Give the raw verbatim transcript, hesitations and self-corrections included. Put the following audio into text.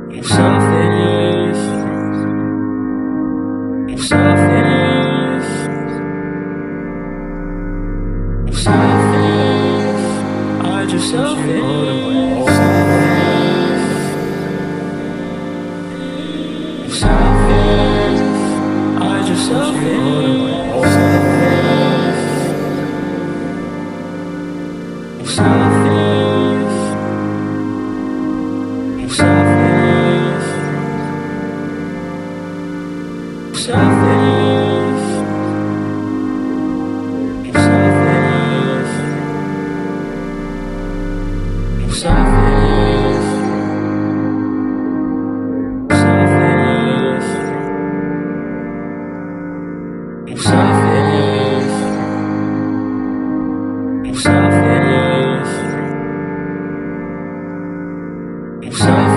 You selfish, you selfish, you selfish. I just selfish. You selfish. I just selfish. You selfish. You selfish. You selfish. You selfish. You selfish. Selfish. You selfish. You selfish. You selfish.